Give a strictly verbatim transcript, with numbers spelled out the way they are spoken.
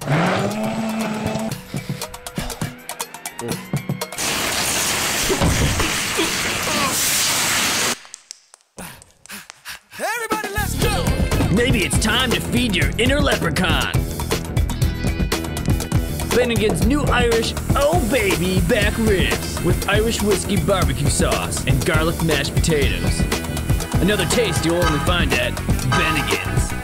Everybody, let's go! Maybe it's time to feed your inner leprechaun. Bennigans' new Irish, oh baby, back ribs with Irish whiskey barbecue sauce and garlic mashed potatoes. Another taste you'll only find at Bennigans.